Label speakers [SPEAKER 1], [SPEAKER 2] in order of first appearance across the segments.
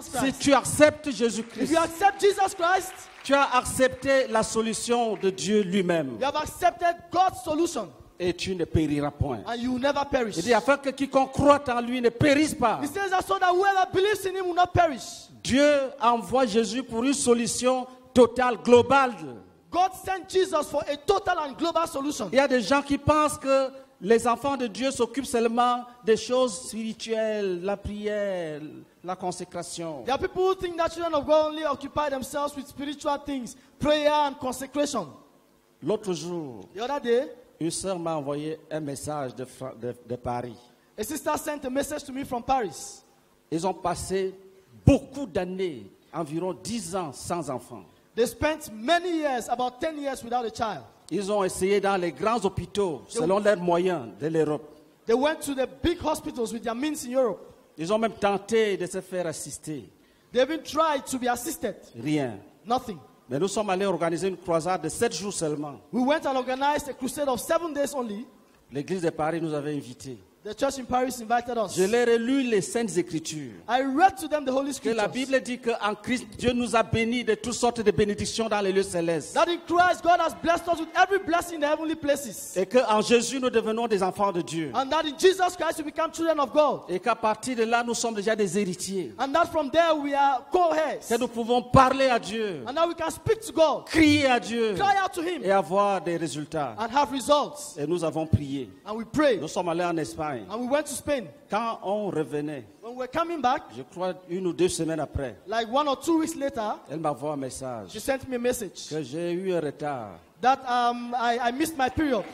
[SPEAKER 1] Jesus
[SPEAKER 2] Si
[SPEAKER 1] Christ,
[SPEAKER 2] tu acceptes
[SPEAKER 1] if
[SPEAKER 2] Jésus-Christ,
[SPEAKER 1] you accept Jesus Christ,
[SPEAKER 2] tu as accepté la solution de Dieu lui-même.
[SPEAKER 1] you have accepted God's solution
[SPEAKER 2] Et tu ne périras point.
[SPEAKER 1] and you will never perish.
[SPEAKER 2] Il dit afin que quiconque croit en lui ne périsse pas.
[SPEAKER 1] He says that so that whoever believes in him will not perish.
[SPEAKER 2] Dieu envoie Jésus pour une solution totale, globale.
[SPEAKER 1] God sent Jesus for a total and global solution.
[SPEAKER 2] Il y a des gens qui pensent que les enfants de Dieu s'occupent seulement des choses spirituelles, la prière, la consécration.
[SPEAKER 1] There are people who think that children of God only occupy themselves with spiritual things, prayer and consecration.
[SPEAKER 2] L'autre jour,
[SPEAKER 1] The other day,
[SPEAKER 2] une sœur m'a envoyé un message de Paris.
[SPEAKER 1] a sister sent a message to me from Paris.
[SPEAKER 2] Ils ont passé beaucoup d'années, environ 10 ans sans enfants.
[SPEAKER 1] They spent many years, about 10 years without a child.
[SPEAKER 2] Ils ont essayé dans les grands hôpitaux, selon leurs moyens, de l'Europe.
[SPEAKER 1] They went to the big hospitals with their means in Europe.
[SPEAKER 2] Ils ont même tenté de se faire assister.
[SPEAKER 1] They even tried to be assisted.
[SPEAKER 2] Rien.
[SPEAKER 1] Nothing.
[SPEAKER 2] Mais nous sommes allés organiser une croisade de 7 jours seulement.
[SPEAKER 1] We went and organized a crusade of 7 days only.
[SPEAKER 2] L'église de Paris nous avait invités.
[SPEAKER 1] The church in Paris invited us.
[SPEAKER 2] Je leur ai lu les Saintes Écritures.
[SPEAKER 1] I read to them the Holy
[SPEAKER 2] Que la
[SPEAKER 1] Scriptures.
[SPEAKER 2] Bible dit qu'en Christ, Dieu nous a bénis de toutes sortes de bénédictions dans les lieux célestes.
[SPEAKER 1] That in Christ, God has blessed us with every blessing in the heavenly places.
[SPEAKER 2] Et qu'en Jésus, nous devenons des enfants de Dieu.
[SPEAKER 1] And that in Jesus Christ, we become children of God.
[SPEAKER 2] Et qu'à partir de là, nous sommes déjà des héritiers.
[SPEAKER 1] And that from there, we are co-heirs.
[SPEAKER 2] Que nous pouvons parler à Dieu,
[SPEAKER 1] And now we can speak to God,
[SPEAKER 2] crier à Dieu
[SPEAKER 1] cry out to Him,
[SPEAKER 2] et avoir des résultats.
[SPEAKER 1] and have results.
[SPEAKER 2] Et nous avons prié.
[SPEAKER 1] And we prayed.
[SPEAKER 2] Nous sommes allés en Espagne.
[SPEAKER 1] And we went to Spain.
[SPEAKER 2] Quand on revenait,
[SPEAKER 1] When we were coming back,
[SPEAKER 2] je crois 1 ou 2 semaines après,
[SPEAKER 1] like 1 or 2 weeks later,
[SPEAKER 2] elle m'envoie un message
[SPEAKER 1] she sent me a message
[SPEAKER 2] que j'ai eu un retard.
[SPEAKER 1] that I missed my period.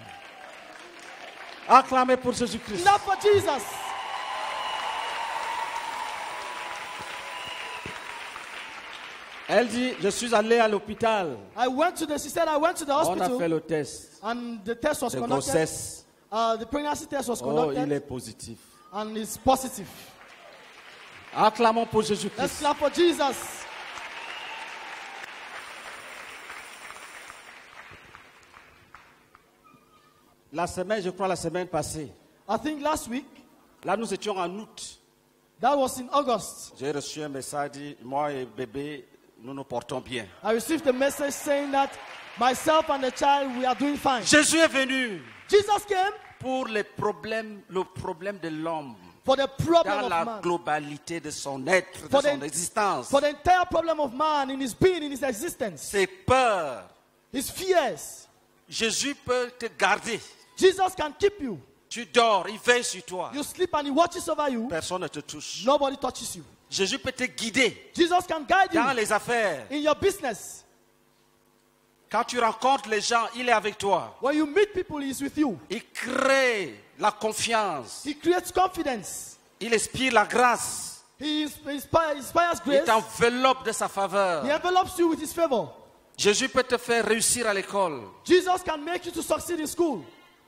[SPEAKER 2] Acclamez pour Jésus-Christ.
[SPEAKER 1] Not for Jesus.
[SPEAKER 2] Elle dit, je suis allé à l'hôpital.
[SPEAKER 1] She said, I went to the
[SPEAKER 2] On a
[SPEAKER 1] hospital
[SPEAKER 2] fait le test
[SPEAKER 1] and the test was
[SPEAKER 2] de
[SPEAKER 1] conducted.
[SPEAKER 2] grossesse.
[SPEAKER 1] The pregnancy test was
[SPEAKER 2] Oh,
[SPEAKER 1] conducted
[SPEAKER 2] il est positif.
[SPEAKER 1] and it's positive.
[SPEAKER 2] Acclamons pour
[SPEAKER 1] Let's
[SPEAKER 2] Jésus-Christ.
[SPEAKER 1] clap for Jesus.
[SPEAKER 2] La semaine passée,
[SPEAKER 1] I think last week,
[SPEAKER 2] là nous étions en août.
[SPEAKER 1] that was in August,
[SPEAKER 2] J'ai reçu un message, dit, moi et bébé, nous nous portons bien.
[SPEAKER 1] I received a message saying that myself and the child, we are doing fine.
[SPEAKER 2] Jésus est venu
[SPEAKER 1] Jesus came
[SPEAKER 2] pour le problème de l'homme,
[SPEAKER 1] for the problem
[SPEAKER 2] dans
[SPEAKER 1] of
[SPEAKER 2] la
[SPEAKER 1] man,
[SPEAKER 2] globalité de son être, de
[SPEAKER 1] For
[SPEAKER 2] son
[SPEAKER 1] the-
[SPEAKER 2] existence.
[SPEAKER 1] for the entire problem of man in his being, in his existence,
[SPEAKER 2] Ses peurs.
[SPEAKER 1] his fears.
[SPEAKER 2] Jésus peut te garder.
[SPEAKER 1] Jesus can keep you.
[SPEAKER 2] Tu dors, il veille sur toi.
[SPEAKER 1] You sleep and he watches over you.
[SPEAKER 2] Personne ne te touche.
[SPEAKER 1] Nobody touches you.
[SPEAKER 2] Jésus peut te guider
[SPEAKER 1] Jesus can guide
[SPEAKER 2] dans
[SPEAKER 1] you
[SPEAKER 2] les affaires.
[SPEAKER 1] in your business.
[SPEAKER 2] Quand tu rencontres les gens, il est avec toi.
[SPEAKER 1] When you meet people, he is with you.
[SPEAKER 2] Il crée la confiance.
[SPEAKER 1] He creates confidence.
[SPEAKER 2] Il inspire la grâce.
[SPEAKER 1] He inspires
[SPEAKER 2] Il
[SPEAKER 1] grace.
[SPEAKER 2] t'enveloppe de sa faveur.
[SPEAKER 1] He envelopes you with his favor.
[SPEAKER 2] Jésus peut te faire réussir à l'école.
[SPEAKER 1] Jesus can make you to succeed in school.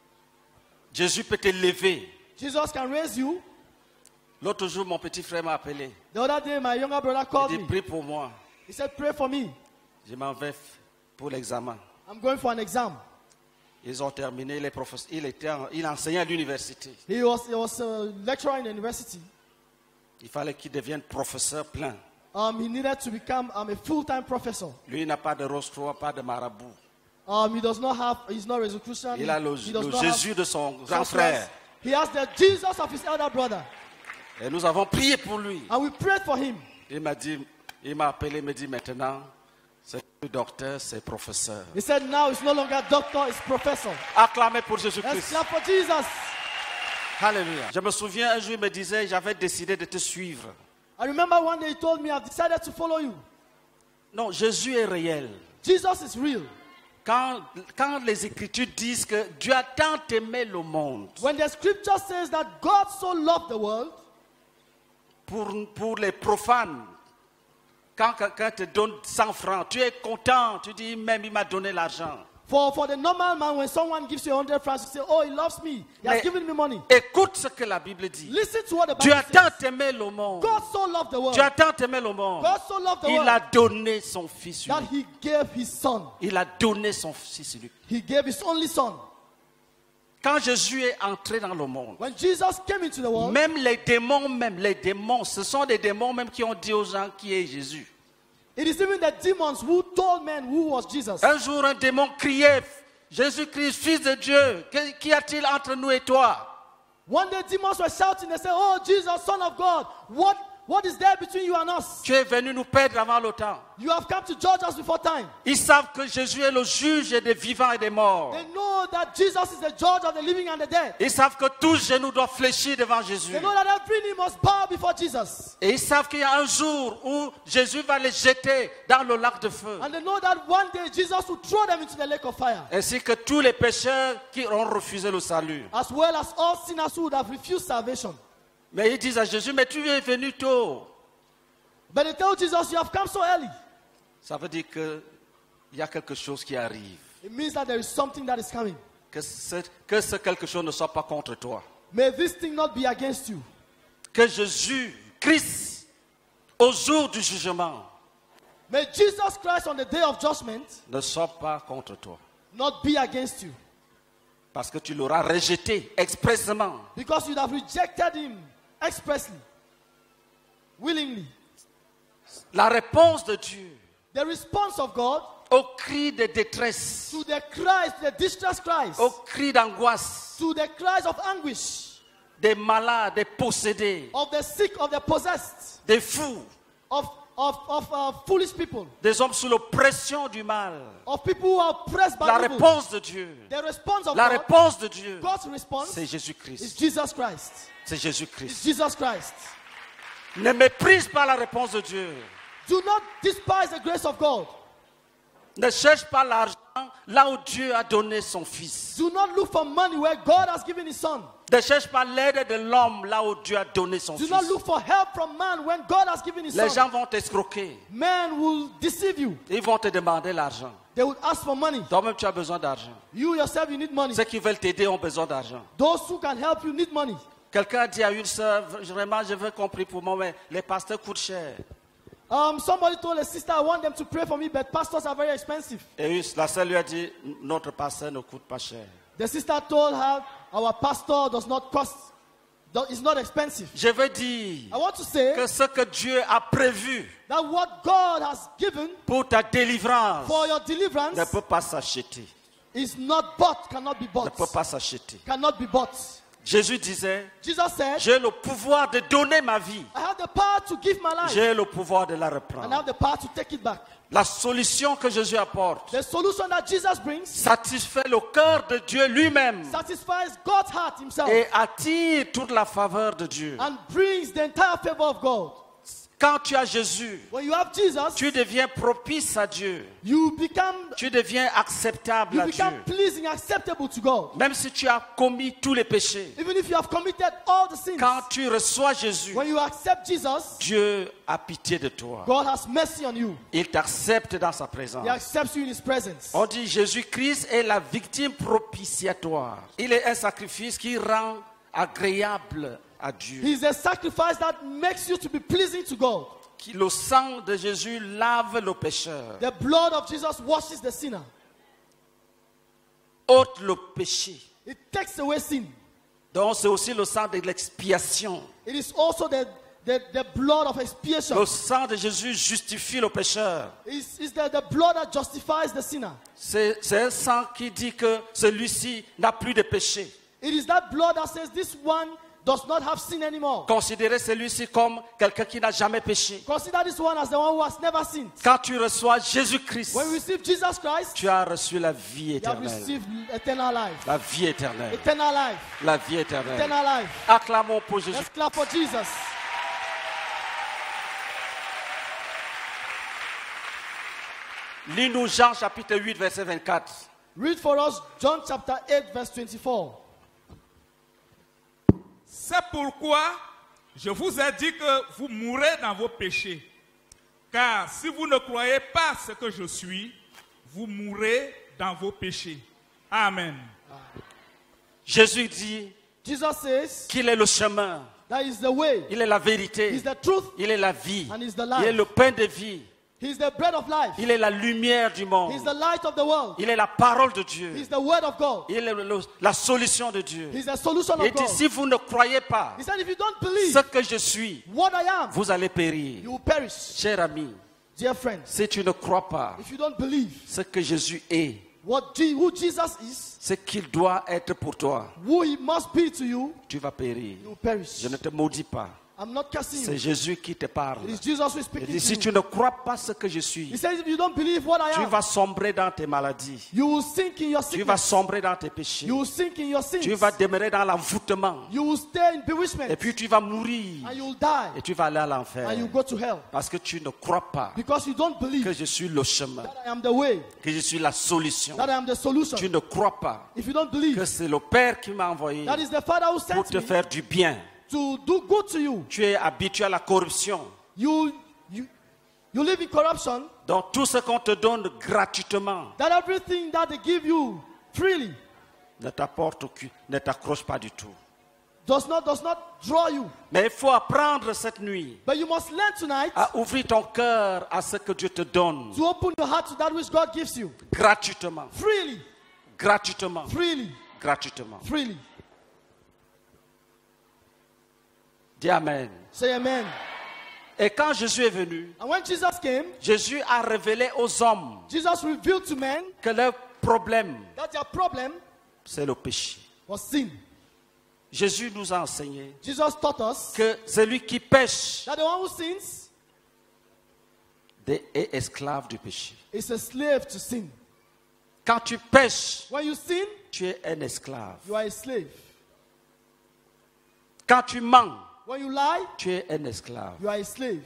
[SPEAKER 2] Jésus peut te lever.
[SPEAKER 1] Jesus can raise you.
[SPEAKER 2] L'autre jour, mon petit frère m'a appelé.
[SPEAKER 1] The other day, my younger brother called
[SPEAKER 2] Il dit,
[SPEAKER 1] me.
[SPEAKER 2] prie pour moi.
[SPEAKER 1] He said, pray for me.
[SPEAKER 2] Je m'en vais pour l'examen.
[SPEAKER 1] I'm going for an exam.
[SPEAKER 2] Ils ont terminé, les professeurs. Il enseignait à l'université.
[SPEAKER 1] He was a lecturer in the university.
[SPEAKER 2] Il fallait qu'il devienne professeur plein.
[SPEAKER 1] He needed to become a full-time professor.
[SPEAKER 2] Lui, il n'a pas de rose-croix, pas de marabout.
[SPEAKER 1] He's not Rosicrucian.
[SPEAKER 2] Il a le
[SPEAKER 1] He does not
[SPEAKER 2] Jésus
[SPEAKER 1] have
[SPEAKER 2] de son grand
[SPEAKER 1] success.
[SPEAKER 2] frère.
[SPEAKER 1] He has the Jesus of his elder brother.
[SPEAKER 2] Et nous avons prié pour lui.
[SPEAKER 1] And we prayed for him.
[SPEAKER 2] Il m'a appelé, il me dit maintenant, c'est plus docteur, c'est professeur.
[SPEAKER 1] He said now it's no longer doctor, it's professor.
[SPEAKER 2] Acclamez pour
[SPEAKER 1] Let's
[SPEAKER 2] Jésus-Christ.
[SPEAKER 1] clap for Jesus.
[SPEAKER 2] Alléluia. Je me souviens, un jour, il me disait, j'avais décidé de te suivre.
[SPEAKER 1] I remember one day he told me, I've decided to follow you.
[SPEAKER 2] Non, Jésus est réel.
[SPEAKER 1] Jesus is real.
[SPEAKER 2] Quand les Écritures disent que Dieu a tant aimé le monde,
[SPEAKER 1] When the scripture says that God so loved the world,
[SPEAKER 2] pour les profanes, quand quelqu'un te donne 100 francs, tu es content, tu dis même il m'a donné l'argent.
[SPEAKER 1] for the normal man, when someone gives you 100 francs, you say, oh, he loves me. He has
[SPEAKER 2] Mais
[SPEAKER 1] given me money.
[SPEAKER 2] écoute ce que la Bible dit.
[SPEAKER 1] Listen to what the
[SPEAKER 2] Dieu
[SPEAKER 1] Bible
[SPEAKER 2] a tant
[SPEAKER 1] says.
[SPEAKER 2] aimé le monde.
[SPEAKER 1] God so loved the world.
[SPEAKER 2] Dieu a tant aimé le monde.
[SPEAKER 1] God so loved the
[SPEAKER 2] Il
[SPEAKER 1] world
[SPEAKER 2] a donné son fils
[SPEAKER 1] that
[SPEAKER 2] unique.
[SPEAKER 1] he gave his son.
[SPEAKER 2] Il a donné son fils unique.
[SPEAKER 1] He gave his only son.
[SPEAKER 2] quand Jésus est entré dans le monde,
[SPEAKER 1] When Jesus came into the world,
[SPEAKER 2] même les démons, ce sont des démons même qui ont dit aux gens qui est Jésus.
[SPEAKER 1] it is even the demons who told men who was Jesus.
[SPEAKER 2] Un jour, un démon criait, Jésus-Christ, Fils de Dieu, qu'y a-t-il entre nous et toi?
[SPEAKER 1] One day demons were shouting, they said, oh Jesus, Son of God, what is there between you and us?
[SPEAKER 2] Tu es venu nous perdre avant le temps.
[SPEAKER 1] You have come to judge us before time.
[SPEAKER 2] Ils savent que Jésus est le juge des vivants et des morts.
[SPEAKER 1] They know that Jesus is the judge of the living and the dead.
[SPEAKER 2] Ils savent que tous genoux doivent fléchir devant Jésus.
[SPEAKER 1] They know that every knee must bow before Jesus.
[SPEAKER 2] Et ils savent qu'il y a un jour où Jésus va les jeter dans le lac de feu.
[SPEAKER 1] And they know that one day Jesus will throw them into the lake of fire.
[SPEAKER 2] Ainsi que tous les pécheurs qui ont refusé le salut.
[SPEAKER 1] As well as all sinners who would have refused salvation.
[SPEAKER 2] Mais ils disent à Jésus, mais tu es venu tôt.
[SPEAKER 1] But they tell Jesus, you have come so early.
[SPEAKER 2] Ça veut dire qu'il y a quelque chose qui arrive.
[SPEAKER 1] It means that there is something that is coming.
[SPEAKER 2] Que ce quelque chose ne soit pas contre toi.
[SPEAKER 1] May this thing not be against you.
[SPEAKER 2] Que Jésus, Christ, au jour du jugement,
[SPEAKER 1] May Jesus Christ on the day of judgment
[SPEAKER 2] ne soit pas contre toi.
[SPEAKER 1] not be against you.
[SPEAKER 2] Parce que tu l'auras rejeté expressément.
[SPEAKER 1] Because you have rejected him expressly, willingly.
[SPEAKER 2] La réponse de Dieu
[SPEAKER 1] The response of God
[SPEAKER 2] au cri de détresse,
[SPEAKER 1] to the cries, to the distress cries,
[SPEAKER 2] au cri d'angoisse
[SPEAKER 1] to the cries of anguish,
[SPEAKER 2] des malades, des possédés,
[SPEAKER 1] of the sick, of the possessed,
[SPEAKER 2] des fous,
[SPEAKER 1] of foolish people,
[SPEAKER 2] des hommes sous l'oppression du mal.
[SPEAKER 1] of people who are oppressed by
[SPEAKER 2] La
[SPEAKER 1] evil.
[SPEAKER 2] réponse de Dieu,
[SPEAKER 1] The response of
[SPEAKER 2] la
[SPEAKER 1] God,
[SPEAKER 2] réponse de Dieu,
[SPEAKER 1] God's response
[SPEAKER 2] c'est
[SPEAKER 1] is
[SPEAKER 2] Jésus-Christ.
[SPEAKER 1] Jesus Christ.
[SPEAKER 2] C'est
[SPEAKER 1] It's
[SPEAKER 2] Jésus-Christ.
[SPEAKER 1] Jesus Christ.
[SPEAKER 2] Ne méprise pas la réponse de Dieu.
[SPEAKER 1] Do not despise the grace of God.
[SPEAKER 2] Ne cherche pas l'argent là où Dieu a donné son Fils.
[SPEAKER 1] Do not look for money where God has given his son.
[SPEAKER 2] Ne cherche pas l'aide de l'homme là où Dieu a donné son
[SPEAKER 1] Do
[SPEAKER 2] Fils.
[SPEAKER 1] not look for help from man when God has given his
[SPEAKER 2] Les
[SPEAKER 1] son.
[SPEAKER 2] gens vont t'escroquer.
[SPEAKER 1] Men will deceive you.
[SPEAKER 2] Ils vont te demander l'argent.
[SPEAKER 1] They will ask for money.
[SPEAKER 2] Toi-même, tu as besoin d'argent.
[SPEAKER 1] You yourself, you need money.
[SPEAKER 2] Ceux qui veulent t'aider ont besoin d'argent.
[SPEAKER 1] Those who can help you need money.
[SPEAKER 2] Quelqu'un a dit à une sœur, vraiment, je veux compris pour moi, mais les pasteurs coûtent cher.
[SPEAKER 1] Somebody told a sister, I want them to pray for me, but pastors are very expensive.
[SPEAKER 2] Et la sœur lui a dit, notre pasteur ne coûte pas cher.
[SPEAKER 1] The sister told her, our pastor does not cost, is not expensive.
[SPEAKER 2] Je veux dire
[SPEAKER 1] I want to say
[SPEAKER 2] que ce que Dieu a prévu
[SPEAKER 1] that what God has given
[SPEAKER 2] pour ta délivrance
[SPEAKER 1] for your deliverance
[SPEAKER 2] ne peut pas s'acheter.
[SPEAKER 1] is not bought, cannot be
[SPEAKER 2] Ne
[SPEAKER 1] bought.
[SPEAKER 2] peut pas s'acheter.
[SPEAKER 1] Cannot be bought.
[SPEAKER 2] Jésus disait,
[SPEAKER 1] Jesus said,
[SPEAKER 2] j'ai le pouvoir de donner ma vie.
[SPEAKER 1] I have the power to give my life
[SPEAKER 2] J'ai le pouvoir de la
[SPEAKER 1] and I
[SPEAKER 2] reprendre.
[SPEAKER 1] have the power to take it back.
[SPEAKER 2] La solution que Jésus apporte
[SPEAKER 1] The solution that Jesus brings
[SPEAKER 2] satisfait le cœur de Dieu lui-même
[SPEAKER 1] satisfies God's heart himself
[SPEAKER 2] et attire toute la faveur de Dieu.
[SPEAKER 1] and brings the entire favor of God.
[SPEAKER 2] Quand tu as Jésus,
[SPEAKER 1] When you have Jesus,
[SPEAKER 2] tu deviens propice à Dieu.
[SPEAKER 1] you become
[SPEAKER 2] Tu deviens acceptable à Dieu.
[SPEAKER 1] pleasing, acceptable to God.
[SPEAKER 2] Même si tu as commis tous les péchés,
[SPEAKER 1] Even if you have committed all the sins,
[SPEAKER 2] quand tu reçois Jésus,
[SPEAKER 1] when you accept Jesus,
[SPEAKER 2] Dieu a pitié de toi.
[SPEAKER 1] God has mercy on you.
[SPEAKER 2] Il t'accepte dans sa présence.
[SPEAKER 1] He accepts you in his presence.
[SPEAKER 2] On dit Jésus-Christ est la victime propitiatoire. Il est un sacrifice qui rend agréable à Dieu.
[SPEAKER 1] He is a sacrifice that makes you to be pleasing to God.
[SPEAKER 2] Le sang de Jésus lave le pécheur,
[SPEAKER 1] The blood of Jesus washes the sinner.
[SPEAKER 2] ôte le péché.
[SPEAKER 1] It takes away sin.
[SPEAKER 2] Donc c'est aussi le sang de l'expiation.
[SPEAKER 1] It is also the blood of expiation.
[SPEAKER 2] Le sang de Jésus justifie le pécheur.
[SPEAKER 1] It's the blood that justifies the sinner.
[SPEAKER 2] C'est un sang qui dit que celui-ci n'a plus de péché.
[SPEAKER 1] It is that blood that says this one does not have sin anymore.
[SPEAKER 2] Considérez celui-ci comme quelqu'un qui n'a jamais péché.
[SPEAKER 1] Consider this one as the one who has never sinned.
[SPEAKER 2] Quand tu reçois Jésus-Christ,
[SPEAKER 1] When we receive Jesus Christ,
[SPEAKER 2] tu as reçu la vie
[SPEAKER 1] you have
[SPEAKER 2] éternelle.
[SPEAKER 1] received eternal life.
[SPEAKER 2] La vie éternelle.
[SPEAKER 1] Eternal life.
[SPEAKER 2] La vie éternelle.
[SPEAKER 1] Eternal life.
[SPEAKER 2] Acclamons pour Jésus.
[SPEAKER 1] Let's clap for Jesus.
[SPEAKER 2] Lis-nous Jean chapitre 8, verset 24.
[SPEAKER 1] Read for us John chapter 8, verse 24.
[SPEAKER 3] C'est pourquoi je vous ai dit que vous mourrez dans vos péchés. Car si vous ne croyez pas ce que je suis, vous mourrez dans vos péchés. Amen.
[SPEAKER 2] Jésus dit
[SPEAKER 1] Jesus says
[SPEAKER 2] qu'il est le chemin,
[SPEAKER 1] that is the way,
[SPEAKER 2] il est la vérité,
[SPEAKER 1] He's the truth,
[SPEAKER 2] il est la vie,
[SPEAKER 1] and He's the
[SPEAKER 2] il est
[SPEAKER 1] life.
[SPEAKER 2] le pain de vie.
[SPEAKER 1] He's the bread of life.
[SPEAKER 2] Il est la lumière du monde.
[SPEAKER 1] He's the light of the world.
[SPEAKER 2] Il est la parole de Dieu.
[SPEAKER 1] He's the word of God.
[SPEAKER 2] Il est la solution de Dieu.
[SPEAKER 1] He's the solution
[SPEAKER 2] Il
[SPEAKER 1] of
[SPEAKER 2] dit,
[SPEAKER 1] God.
[SPEAKER 2] si vous ne croyez pas
[SPEAKER 1] He said, if you don't believe
[SPEAKER 2] ce que je suis,
[SPEAKER 1] what I am,
[SPEAKER 2] vous allez périr.
[SPEAKER 1] you will perish.
[SPEAKER 2] Cher ami,
[SPEAKER 1] Dear friends,
[SPEAKER 2] si tu ne crois pas
[SPEAKER 1] if you don't believe
[SPEAKER 2] ce que Jésus est,
[SPEAKER 1] who Jesus is,
[SPEAKER 2] ce qu'il doit être pour toi,
[SPEAKER 1] who he must be to you,
[SPEAKER 2] tu vas périr.
[SPEAKER 1] you will perish.
[SPEAKER 2] Je ne te maudis pas.
[SPEAKER 1] I'm not cursing
[SPEAKER 2] C'est
[SPEAKER 1] you.
[SPEAKER 2] Jésus qui te parle.
[SPEAKER 1] It is Jesus who is
[SPEAKER 2] Il
[SPEAKER 1] speaking
[SPEAKER 2] dit,
[SPEAKER 1] to
[SPEAKER 2] si
[SPEAKER 1] you.
[SPEAKER 2] tu ne crois pas ce que je suis,
[SPEAKER 1] He says, if you don't believe what I
[SPEAKER 2] tu
[SPEAKER 1] am,
[SPEAKER 2] vas sombrer dans tes maladies.
[SPEAKER 1] you will sink in your
[SPEAKER 2] Tu vas
[SPEAKER 1] sickness.
[SPEAKER 2] sombrer dans tes péchés.
[SPEAKER 1] You will sink in your sins.
[SPEAKER 2] Tu vas demeurer dans l'envoûtement.
[SPEAKER 1] You will stay in bewitchment.
[SPEAKER 2] Et puis tu vas mourir.
[SPEAKER 1] And you will die.
[SPEAKER 2] Et tu vas aller à l'enfer.
[SPEAKER 1] And you go to hell.
[SPEAKER 2] Parce que tu ne crois pas
[SPEAKER 1] Because you don't believe
[SPEAKER 2] que je suis le chemin,
[SPEAKER 1] that I am the way,
[SPEAKER 2] que je suis la solution.
[SPEAKER 1] that I am the solution.
[SPEAKER 2] Tu ne crois pas
[SPEAKER 1] If you don't
[SPEAKER 2] que
[SPEAKER 1] believe,
[SPEAKER 2] c'est le Père qui m'a envoyé
[SPEAKER 1] that is the Father who
[SPEAKER 2] pour
[SPEAKER 1] sent
[SPEAKER 2] te
[SPEAKER 1] me
[SPEAKER 2] faire du bien.
[SPEAKER 1] to do good to you.
[SPEAKER 2] Tu es habitué à la corruption.
[SPEAKER 1] You live in corruption.
[SPEAKER 2] Donc tout ce qu'on te donne gratuitement
[SPEAKER 1] That everything that they give you freely
[SPEAKER 2] ne t'apporte aucun, ne t'accroche pas du tout.
[SPEAKER 1] does not draw you.
[SPEAKER 2] Mais il faut apprendre cette nuit
[SPEAKER 1] But you must learn tonight
[SPEAKER 2] à ouvrir ton cœur à ce que Dieu te donne
[SPEAKER 1] to open your heart to that which God gives you.
[SPEAKER 2] gratuitement.
[SPEAKER 1] Freely.
[SPEAKER 2] Gratuitement.
[SPEAKER 1] Freely.
[SPEAKER 2] Gratuitement.
[SPEAKER 1] Freely.
[SPEAKER 2] Dis Amen.
[SPEAKER 1] Say amen.
[SPEAKER 2] Et quand Jésus est venu,
[SPEAKER 1] And when Jesus came,
[SPEAKER 2] Jésus a révélé aux hommes
[SPEAKER 1] Jesus revealed to men
[SPEAKER 2] que leur problème,
[SPEAKER 1] that their problem
[SPEAKER 2] c'est le péché.
[SPEAKER 1] was sin.
[SPEAKER 2] Jésus nous a enseigné
[SPEAKER 1] Jesus taught us
[SPEAKER 2] que celui qui pêche
[SPEAKER 1] that the one who sins
[SPEAKER 2] est esclave du péché.
[SPEAKER 1] is a slave to sin.
[SPEAKER 2] Quand tu pêches,
[SPEAKER 1] When you sin,
[SPEAKER 2] tu es un esclave.
[SPEAKER 1] you are a slave.
[SPEAKER 2] Quand tu mens,
[SPEAKER 1] When you lie,
[SPEAKER 2] tu es un esclave.
[SPEAKER 1] you are a slave.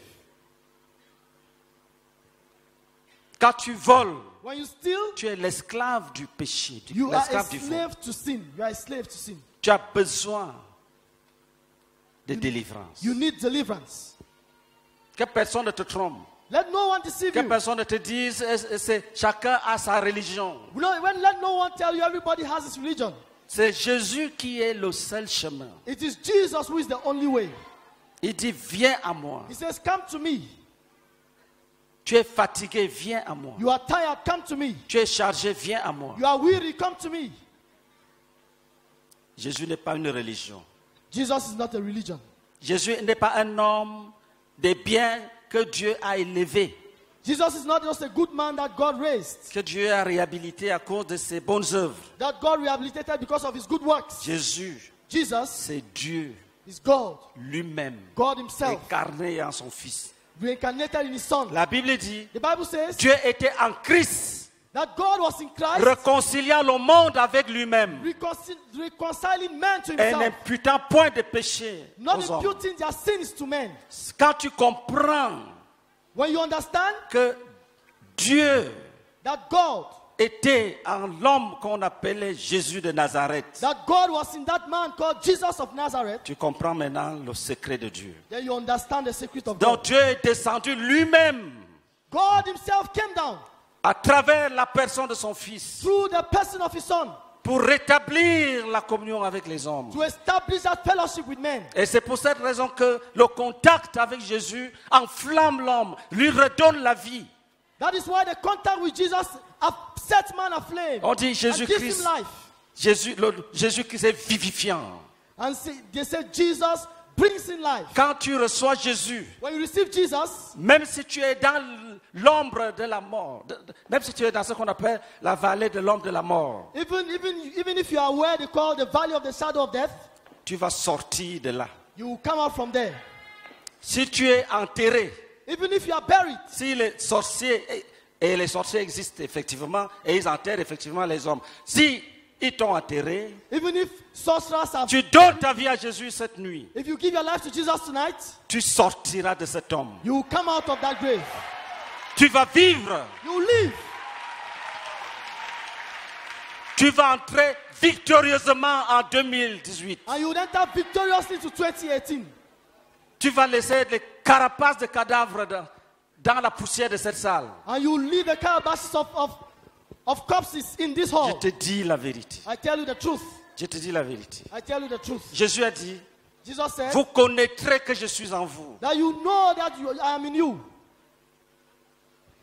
[SPEAKER 2] Quand tu voles,
[SPEAKER 1] When you steal,
[SPEAKER 2] tu es l'esclave du péché,
[SPEAKER 1] you are a
[SPEAKER 2] l'esclave du vol.
[SPEAKER 1] slave to sin. You are a slave to sin.
[SPEAKER 2] Tu as besoin de délivrance.
[SPEAKER 1] You need deliverance.
[SPEAKER 2] Que personne ne te trompe.
[SPEAKER 1] Let no one deceive
[SPEAKER 2] Que
[SPEAKER 1] you.
[SPEAKER 2] personne ne te dise, chacun a sa religion.
[SPEAKER 1] Let no one tell you everybody has his religion.
[SPEAKER 2] C'est Jésus qui est le seul chemin.
[SPEAKER 1] It is Jesus who is the only way.
[SPEAKER 2] Il dit, viens à moi.
[SPEAKER 1] He says, come to me.
[SPEAKER 2] Tu es fatigué, viens à moi.
[SPEAKER 1] You are tired, come to me.
[SPEAKER 2] Tu es chargé, viens à moi.
[SPEAKER 1] You are weary, come to me.
[SPEAKER 2] Jésus n'est pas une religion.
[SPEAKER 1] Jesus is not a religion.
[SPEAKER 2] Jésus n'est pas un homme des biens que Dieu a élevé,
[SPEAKER 1] Jesus is not just a good man that God raised,
[SPEAKER 2] que Dieu a réhabilité à cause de ses bonnes œuvres.
[SPEAKER 1] that God rehabilitated because of his good works.
[SPEAKER 2] Jésus,
[SPEAKER 1] Jesus
[SPEAKER 2] c'est Dieu
[SPEAKER 1] is God,
[SPEAKER 2] lui-même,
[SPEAKER 1] God himself,
[SPEAKER 2] incarné en son Fils.
[SPEAKER 1] reincarnated in his Son.
[SPEAKER 2] La Bible dit,
[SPEAKER 1] The Bible says
[SPEAKER 2] Dieu était en Christ,
[SPEAKER 1] that God was in Christ,
[SPEAKER 2] réconciliant le monde avec lui-même
[SPEAKER 1] reconciling man to
[SPEAKER 2] et
[SPEAKER 1] himself,
[SPEAKER 2] n'imputant point de péché
[SPEAKER 1] not
[SPEAKER 2] aux hommes.
[SPEAKER 1] imputing their sins to men.
[SPEAKER 2] Quand tu comprends
[SPEAKER 1] When you understand
[SPEAKER 2] que Dieu
[SPEAKER 1] that God,
[SPEAKER 2] était en l'homme qu'on appelait Jésus de Nazareth,
[SPEAKER 1] that God was in that man called Jesus of Nazareth,
[SPEAKER 2] tu comprends maintenant le secret de Dieu.
[SPEAKER 1] then you understand the secret of
[SPEAKER 2] Donc
[SPEAKER 1] God.
[SPEAKER 2] Dieu est descendu lui-même
[SPEAKER 1] God himself came down
[SPEAKER 2] à travers la personne de son Fils
[SPEAKER 1] through the person of his Son
[SPEAKER 2] pour rétablir la communion avec les hommes.
[SPEAKER 1] to establish that fellowship with men.
[SPEAKER 2] Et c'est pour cette raison que le contact avec Jésus enflamme l'homme, lui redonne la vie.
[SPEAKER 1] That is why the contact with Jesus set man aflame
[SPEAKER 2] On dit
[SPEAKER 1] and gives
[SPEAKER 2] Jésus-Christ,
[SPEAKER 1] him life.
[SPEAKER 2] Jésus-Christ est vivifiant.
[SPEAKER 1] And they say Jesus brings in life.
[SPEAKER 2] Quand tu reçois Jésus,
[SPEAKER 1] When you receive Jesus,
[SPEAKER 2] même si tu es dans l'ombre de la mort, même si tu es dans ce qu'on appelle la vallée de l'ombre de la mort,
[SPEAKER 1] even if you are where they call the valley of the shadow of death,
[SPEAKER 2] tu vas sortir de là.
[SPEAKER 1] you will come out from there.
[SPEAKER 2] Si tu es enterré,
[SPEAKER 1] Even if you are buried,
[SPEAKER 2] si les sorciers, et les sorciers existent effectivement, et ils enterrent effectivement les hommes, si ils t'ont enterré,
[SPEAKER 1] even if sorcerers have,
[SPEAKER 2] tu donnes ta vie à Jésus cette nuit,
[SPEAKER 1] if you give your life to Jesus tonight,
[SPEAKER 2] tu sortiras de cet homme.
[SPEAKER 1] you will come out of that grave.
[SPEAKER 2] Tu vas vivre,
[SPEAKER 1] You will live.
[SPEAKER 2] tu vas entrer victorieusement en 2018.
[SPEAKER 1] And you will enter victoriously to 2018.
[SPEAKER 2] Tu vas laisser les carapaces de cadavres dans la poussière de cette salle.
[SPEAKER 1] And you will leave the calabashes of corpses in this
[SPEAKER 2] Je
[SPEAKER 1] hall.
[SPEAKER 2] te dis la vérité.
[SPEAKER 1] I tell you the truth.
[SPEAKER 2] Je te dis la vérité.
[SPEAKER 1] I tell you the truth.
[SPEAKER 2] Jésus a dit,
[SPEAKER 1] Jesus said
[SPEAKER 2] vous connaîtrez que je suis en vous.
[SPEAKER 1] that you know that I am in you.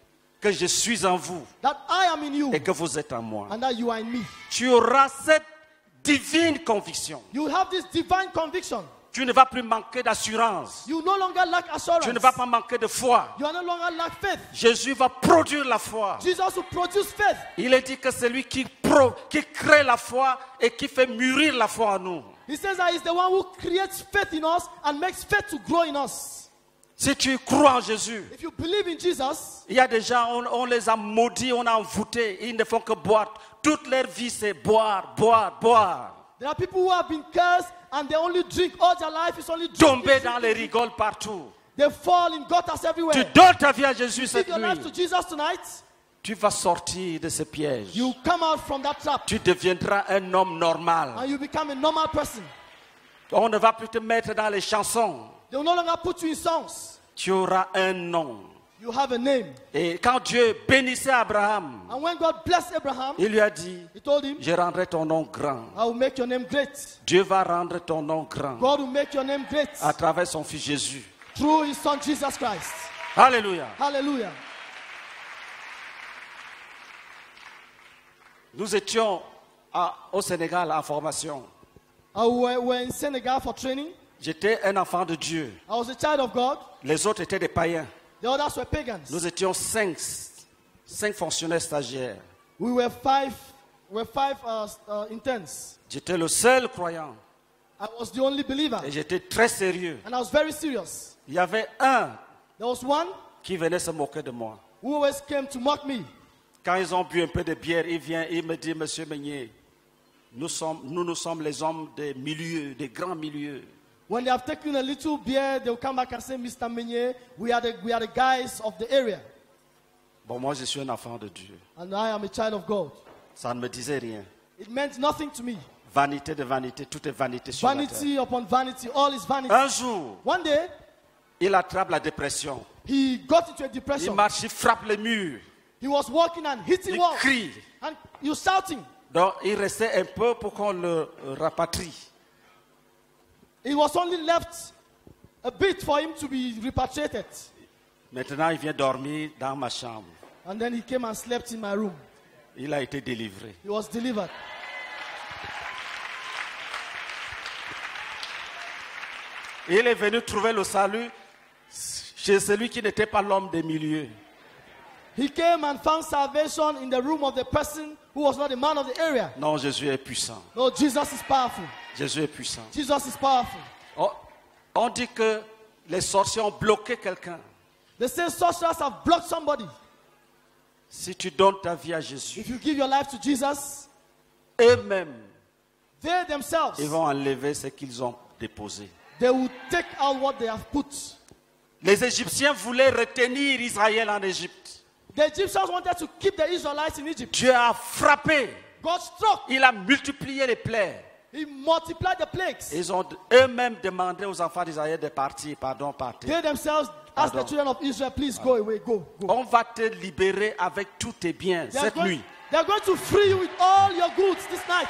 [SPEAKER 4] que je suis en vous
[SPEAKER 1] that I am in you,
[SPEAKER 4] et que vous êtes en moi.
[SPEAKER 1] and that you are in me.
[SPEAKER 4] Tu auras cette divine conviction.
[SPEAKER 1] You will have this divine conviction.
[SPEAKER 4] Tu ne vas plus manquer d'assurance.
[SPEAKER 1] You no longer lack assurance.
[SPEAKER 4] Tu ne vas pas manquer de foi.
[SPEAKER 1] You are no longer lack faith.
[SPEAKER 4] Jésus va produire la foi.
[SPEAKER 1] Jesus will produce faith.
[SPEAKER 4] Il est dit que c'est lui qui crée la foi et qui fait mûrir la foi en nous.
[SPEAKER 1] He says that he's the one who creates faith in us and makes faith to grow in us.
[SPEAKER 4] Si tu crois en Jésus,
[SPEAKER 1] If you believe in Jesus,
[SPEAKER 4] il y a des gens, on les a maudits, on a envoûtés, ils ne font que boire. Toute leur vie, c'est boire, boire, boire.
[SPEAKER 1] there are people who have been cursed and they only drink all their life. It's only
[SPEAKER 4] Tomber
[SPEAKER 1] drinking.
[SPEAKER 4] dans les rigoles partout.
[SPEAKER 1] They fall in gutters everywhere.
[SPEAKER 4] Tu donnes ta vie à Jésus
[SPEAKER 1] Give
[SPEAKER 4] cette
[SPEAKER 1] your life to
[SPEAKER 4] nuit.
[SPEAKER 1] Jesus tonight.
[SPEAKER 4] Tu vas sortir de ces pièges.
[SPEAKER 1] You come out from that trap
[SPEAKER 4] Tu deviendras un homme normal.
[SPEAKER 1] and you become a normal person.
[SPEAKER 4] On ne va plus te mettre dans les chansons.
[SPEAKER 1] They will no longer put you in songs.
[SPEAKER 4] Tu auras un nom.
[SPEAKER 1] You have a name.
[SPEAKER 4] Et quand Dieu bénissait Abraham,
[SPEAKER 1] And when God blessed Abraham,
[SPEAKER 4] il lui a dit,
[SPEAKER 1] he told him,
[SPEAKER 4] je rendrai ton nom grand.
[SPEAKER 1] I will make your name great.
[SPEAKER 4] Dieu va rendre ton nom grand
[SPEAKER 1] God will make your name great
[SPEAKER 4] à travers son fils Jésus.
[SPEAKER 1] through his son Jesus Christ.
[SPEAKER 4] Alléluia.
[SPEAKER 1] Hallelujah.
[SPEAKER 4] Nous étions au Sénégal en formation.
[SPEAKER 1] We're in Senegal for training.
[SPEAKER 4] J'étais un enfant de Dieu.
[SPEAKER 1] I was a child of God.
[SPEAKER 4] Les autres étaient des païens.
[SPEAKER 1] The others were pagans.
[SPEAKER 4] Nous étions cinq fonctionnaires stagiaires.
[SPEAKER 1] We were five interns.
[SPEAKER 4] J'étais le seul croyant
[SPEAKER 1] I was the only believer.
[SPEAKER 4] et j'étais très sérieux.
[SPEAKER 1] And I was very serious.
[SPEAKER 4] Il y avait un
[SPEAKER 1] There was one
[SPEAKER 4] qui venait se moquer de moi.
[SPEAKER 1] who always came to mock me.
[SPEAKER 4] Quand ils ont bu un peu de bière, il vient et il me dit, Monsieur Meunier, nous sommes les hommes des milieux, des grands milieux.
[SPEAKER 1] When they have taken a little beer, they will come back and say, Mr. Meunier, we are the guys of the area.
[SPEAKER 4] Bon, moi, je suis un enfant de Dieu.
[SPEAKER 1] And I am a child of God.
[SPEAKER 4] Ça ne me disait rien.
[SPEAKER 1] It meant nothing to me.
[SPEAKER 4] Vanité de vanité, tout est vanité sur la terre.
[SPEAKER 1] Vanity upon vanity, all is vanity.
[SPEAKER 4] Un jour,
[SPEAKER 1] One day,
[SPEAKER 4] il attrape la dépression.
[SPEAKER 1] he got into a
[SPEAKER 4] Il
[SPEAKER 1] depression.
[SPEAKER 4] marche, il frappe les murs.
[SPEAKER 1] He was walking and hitting
[SPEAKER 4] Il
[SPEAKER 1] walls.
[SPEAKER 4] crie.
[SPEAKER 1] And he was shouting.
[SPEAKER 4] Donc, il restait un peu pour qu'on le rapatrie.
[SPEAKER 1] It was only left a bit for him to be repatriated.
[SPEAKER 4] Maintenant, il vient dormir dans ma chambre.
[SPEAKER 1] And then he came and slept in my room.
[SPEAKER 4] Il a été délivré.
[SPEAKER 1] He was delivered.
[SPEAKER 4] Il est venu trouver le salut chez celui qui n'était pas l'homme des milieux.
[SPEAKER 1] He came and found salvation in the room of the person who was not a man of the area.
[SPEAKER 4] Non, Jésus est puissant.
[SPEAKER 1] No, Jesus is powerful.
[SPEAKER 4] Jésus est puissant.
[SPEAKER 1] Jesus is powerful.
[SPEAKER 4] On dit que les sorciers ont bloqué quelqu'un.
[SPEAKER 1] The same sorcerers have blocked somebody.
[SPEAKER 4] Si tu donnes ta vie à Jésus,
[SPEAKER 1] If you give your life to Jesus,
[SPEAKER 4] eux-mêmes,
[SPEAKER 1] they themselves,
[SPEAKER 4] ils vont enlever ce qu'ils ont déposé.
[SPEAKER 1] they will take out what they have put.
[SPEAKER 4] Les Égyptiens voulaient retenir Israël en Égypte.
[SPEAKER 1] The Egyptians wanted to keep the Israelites in Egypt.
[SPEAKER 4] Dieu a frappé.
[SPEAKER 1] God struck.
[SPEAKER 4] Il a multiplié les plaies.
[SPEAKER 1] He multiplied the plagues.
[SPEAKER 4] Ils ont eux-mêmes demandé aux enfants d'Israël de partir. Pardon, partez.
[SPEAKER 1] They themselves asked the
[SPEAKER 4] Pardon.
[SPEAKER 1] children of Israel, please go away, go.
[SPEAKER 4] On va te libérer avec tous tes biens
[SPEAKER 1] They are
[SPEAKER 4] cette nuit.
[SPEAKER 1] going to free you with all your goods this night.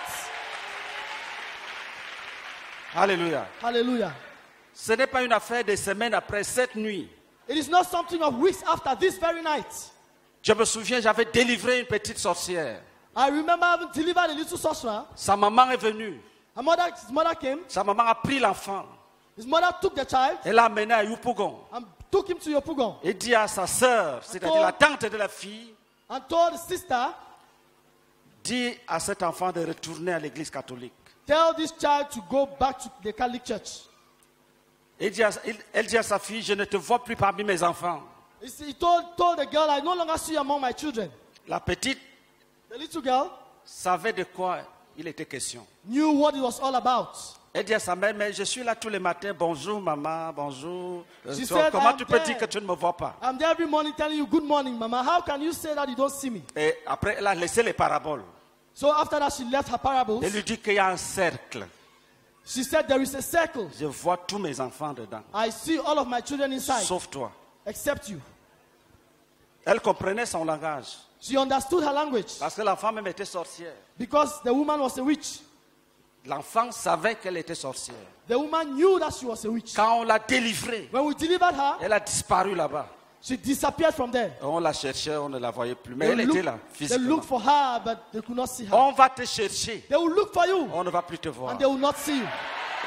[SPEAKER 4] Alléluia.
[SPEAKER 1] Hallelujah.
[SPEAKER 4] Ce n'est pas une affaire de semaines après cette nuit.
[SPEAKER 1] It is not something of weeks after this very night.
[SPEAKER 4] Je me souviens, j'avais délivré une petite sorcière.
[SPEAKER 1] I remember having delivered a little sorcerer.
[SPEAKER 4] Sa maman est venue.
[SPEAKER 1] His mother came.
[SPEAKER 4] Sa maman a pris l'enfant.
[SPEAKER 1] His mother took the child
[SPEAKER 4] Elle l'a amené à Yopougon.
[SPEAKER 1] and took him to Yopougon
[SPEAKER 4] Et dit à sa sœur, c'est-à-dire la tante de la fille,
[SPEAKER 1] and told the sister,
[SPEAKER 4] dit à cet enfant de retourner à l'église catholique.
[SPEAKER 1] tell this child to go back to the Catholic Church.
[SPEAKER 4] Elle dit à sa fille, je ne te vois plus parmi mes enfants.
[SPEAKER 1] He told the girl, I no longer see you among my children.
[SPEAKER 4] La petite
[SPEAKER 1] The little girl
[SPEAKER 4] savait de quoi il était question.
[SPEAKER 1] knew what it was all about.
[SPEAKER 4] Elle dit à sa mère, mais je suis là tous les matins, bonjour maman, bonjour.
[SPEAKER 1] She said,
[SPEAKER 4] Comment
[SPEAKER 1] I'm
[SPEAKER 4] tu peux
[SPEAKER 1] there.
[SPEAKER 4] dire que tu ne me vois pas?
[SPEAKER 1] I'm there every morning telling you, good morning, Mama. How can you say that you don't see me?
[SPEAKER 4] Et après, elle a laissé les paraboles.
[SPEAKER 1] So after that, she left her parables.
[SPEAKER 4] Elle lui dit qu'il y a un cercle.
[SPEAKER 1] She said, there is a circle.
[SPEAKER 4] Je vois tous mes enfants dedans,
[SPEAKER 1] I see all of my children inside,
[SPEAKER 4] sauf toi.
[SPEAKER 1] except you.
[SPEAKER 4] Elle comprenait son langage.
[SPEAKER 1] She understood her language
[SPEAKER 4] Parce que l'enfant même était sorcière.
[SPEAKER 1] because the woman was a witch.
[SPEAKER 4] L'enfant savait qu'elle était sorcière.
[SPEAKER 1] The woman knew that she was a witch.
[SPEAKER 4] Quand on l'a délivrée,
[SPEAKER 1] When we delivered her,
[SPEAKER 4] elle a disparu là-bas.
[SPEAKER 1] She disappeared from there.
[SPEAKER 4] On la cherchait, on ne la voyait plus. Mais
[SPEAKER 1] They
[SPEAKER 4] elle était
[SPEAKER 1] looked,
[SPEAKER 4] là,
[SPEAKER 1] they
[SPEAKER 4] physiquement.
[SPEAKER 1] looked for her, but they could not see her.
[SPEAKER 4] On va te chercher.
[SPEAKER 1] They will look for you,
[SPEAKER 4] On ne va plus te voir.
[SPEAKER 1] and they will not see you.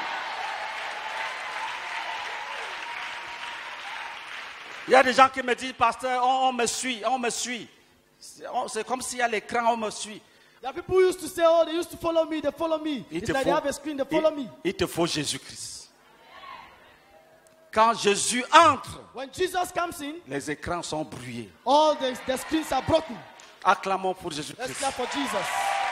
[SPEAKER 4] Il y a des gens qui me disent, pasteur, on me suit, on me suit. C'est comme s'il y a l'écran, on me suit.
[SPEAKER 1] There are people who used to say, oh, they used to follow me, they follow me.
[SPEAKER 4] Il
[SPEAKER 1] It's
[SPEAKER 4] te
[SPEAKER 1] like they have a screen, they follow me.
[SPEAKER 4] il te faut Jésus-Christ. Quand Jésus entre,
[SPEAKER 1] When Jesus comes in,
[SPEAKER 4] les écrans sont brouillés.
[SPEAKER 1] all the screens are broken.
[SPEAKER 4] Acclamons pour
[SPEAKER 1] Let's
[SPEAKER 4] Jésus-Christ.
[SPEAKER 1] clap for Jesus.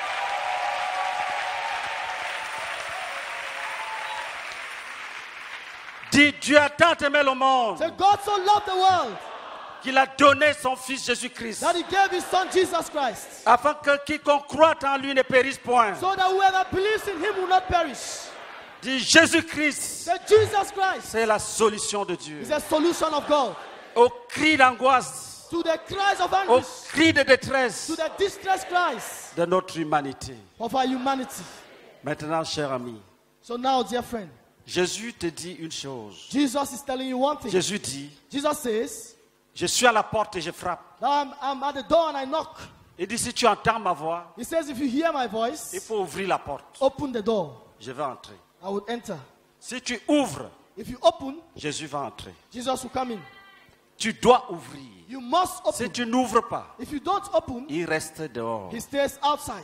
[SPEAKER 4] Dis, Dieu a tant aimé le monde
[SPEAKER 1] Say, God so loved the world
[SPEAKER 4] qu'il a donné son Fils Jésus-Christ,
[SPEAKER 1] that he gave his son Jesus Christ,
[SPEAKER 4] afin que quiconque croit en lui ne périsse point.
[SPEAKER 1] so that whoever believes in him will not perish.
[SPEAKER 4] Dis, Jésus-Christ,
[SPEAKER 1] Say, Jesus Christ
[SPEAKER 4] c'est la solution de Dieu.
[SPEAKER 1] is a solution of God.
[SPEAKER 4] Au cri d'angoisse,
[SPEAKER 1] To the cries of
[SPEAKER 4] au
[SPEAKER 1] anguish,
[SPEAKER 4] cri de détresse
[SPEAKER 1] to the distress cries
[SPEAKER 4] de notre humanité.
[SPEAKER 1] of our humanity.
[SPEAKER 4] Maintenant, cher ami,
[SPEAKER 1] So now, dear friend,
[SPEAKER 4] Jésus te dit une chose.
[SPEAKER 1] Jesus is telling you one thing.
[SPEAKER 4] Jésus dit,
[SPEAKER 1] Jesus says,
[SPEAKER 4] je suis à la porte et je frappe.
[SPEAKER 1] now I'm at the door and I knock.
[SPEAKER 4] Il dit, si tu entends ma voix,
[SPEAKER 1] He says, if you hear my
[SPEAKER 4] il
[SPEAKER 1] voice,
[SPEAKER 4] faut ouvrir la porte.
[SPEAKER 1] open the door.
[SPEAKER 4] Je vais entrer.
[SPEAKER 1] I will enter.
[SPEAKER 4] Si tu ouvres,
[SPEAKER 1] If you open,
[SPEAKER 4] Jésus va entrer.
[SPEAKER 1] Jesus will come in.
[SPEAKER 4] Tu dois ouvrir.
[SPEAKER 1] You must
[SPEAKER 4] Si
[SPEAKER 1] open.
[SPEAKER 4] tu n'ouvres pas,
[SPEAKER 1] If you don't open,
[SPEAKER 4] il reste dehors.
[SPEAKER 1] he stays outside.